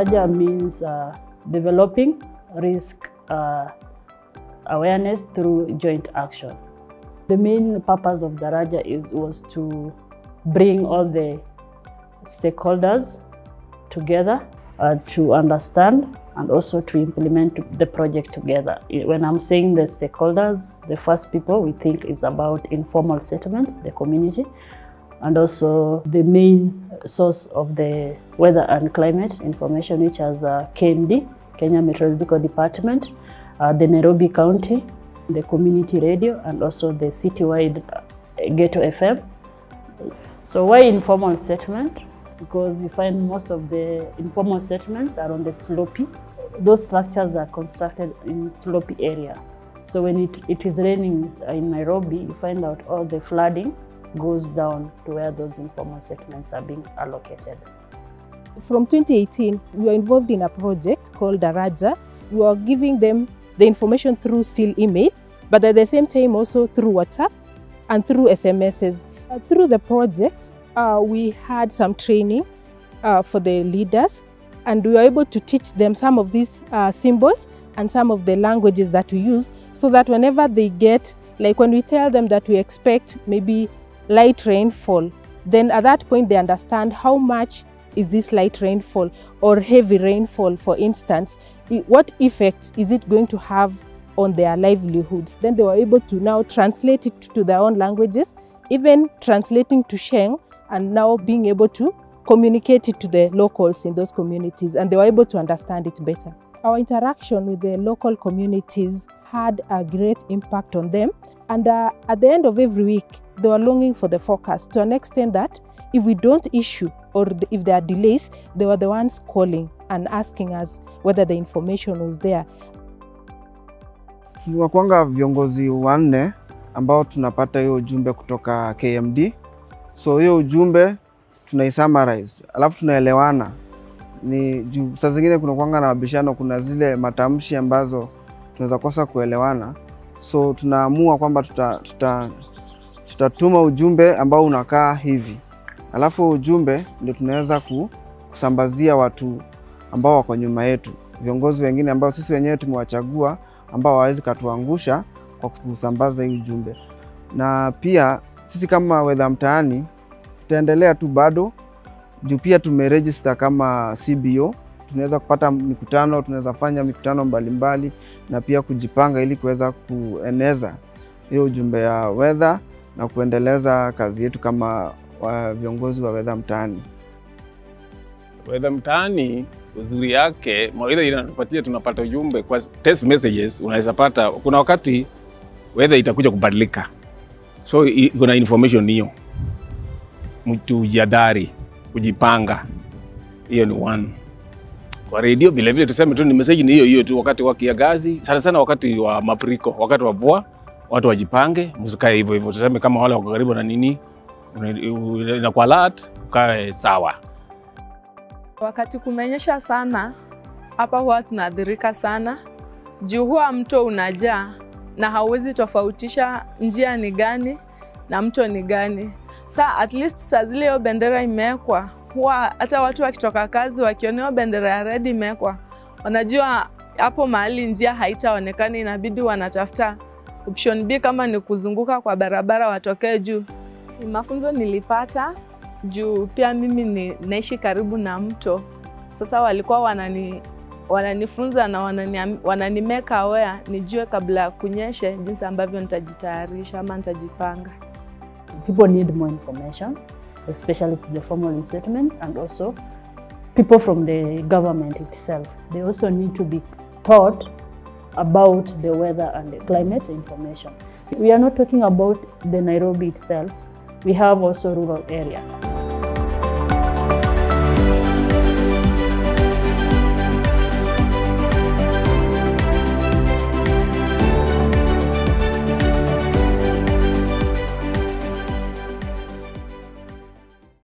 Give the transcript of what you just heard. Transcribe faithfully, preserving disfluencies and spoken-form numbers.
Daraja means uh, developing risk uh, awareness through joint action. The main purpose of Daraja is, was to bring all the stakeholders together uh, to understand and also to implement the project together. When I'm saying the stakeholders, the first people we think is about informal settlement, the community, and also the main source of the weather and climate information, which is uh, K M D, Kenya Meteorological Department, uh, the Nairobi County, the community radio, and also the citywide uh, Ghetto F M. So why informal settlement? Because you find most of the informal settlements are on the slopey. Those structures are constructed in slopey area. So when it, it is raining in Nairobi, you find out all the flooding goes down to where those informal settlements are being allocated. From twenty eighteen, we are involved in a project called Daraja. We are giving them the information through still email, but at the same time also through WhatsApp and through S M Ses. Uh, through the project, uh, we had some training uh, for the leaders, and we were able to teach them some of these uh, symbols and some of the languages that we use, so that whenever they get, like when we tell them that we expect maybe light rainfall, then at that point they understand how much is this light rainfall or heavy rainfall, for instance, what effect is it going to have on their livelihoods. Then they were able to now translate it to their own languages, even translating to Sheng, and now being able to communicate it to the locals in those communities, and they were able to understand it better. Our interaction with the local communities had a great impact on them, and uh, at the end of every week, they were longing for the forecast, to an extent that if we don't issue or if there are delays, they were the ones calling and asking us whether the information was there. Tunakuanga viongozi wanne ambao tunapata hiyo ujumbe kutoka K M D. So hiyo ujumbe tunaisummarize, alafu tunaelewana. Ni saa zingine kuna kuanga na mabishano, kuna zile matamshi ambazo tunaweza kosa kuelewana. So tunaamua kwamba tuta, tuta, tutatuma ujumbe ambao unakaa hivi. Alafu ujumbe ndio tunaweza kusambazia watu ambao wako nyuma yetu, viongozi wengine ambao sisi wenyewe tumewachagua, ambao hawawezi katuangusha kwa kusambaza hii ujumbe. Na pia sisi kama Weather Mtaani tutaendelea tu bado, juu pia tumeregister kama C B O. Tunaweza kupata mikutano, tunaweza fanya mikutano mbalimbali mbali, na pia kujipanga ili kuweza kueneza hiyo ujumbe ya weather na kuendeleza kazi yetu kama wa viongozi wa Weather Mtaani. Weather Mtaani uzuri yake, mawaidha inatupatia, tunapata ujumbe kwa text messages. Unaweza pata kuna wakati weather itakuja kubadilika, so kuna information hiyo, mtu jihadhari, kujipanga. Hiyo ni one. Kwa radio vile vile tuseme tu ni message ni hiyo hiyo tu, wakati wa kiangazi, sana sana wakati wa mafuriko, wakati wa mvua, watu wajipange, msikae hivyo hivyo. Tuseme kama wale wako karibu na nini, inakuwa alert, ukae sawa. Wakati kumenyesha sana, hapa huwa tunaathirika sana. Juu huwa mto unajaa na hauwezi tofautisha njia ni gani na mto ni gani. Sa at least saa zile hiyo bendera imewekwa, huwa hata watu wakitoka kazi wakiona hiyo bendera ya red imewekwa, wanajua hapo mahali njia haitaonekana, inabidi wanatafuta option B, kama ni kuzunguka kwa barabara watokee juu. Mafunzo nilipata juu pia mimi ni naishi karibu na mto. Sasa walikuwa wanani wananifunza na wanani wanani make aware nijue kabla kunyeshe jinsi ambavyo nitajitayarisha ama nitajipanga. People need more information, especially to the formal settlement, and also people from the government itself. They also need to be taught about the weather and the climate information. We are not talking about the Nairobi itself. We have also rural area.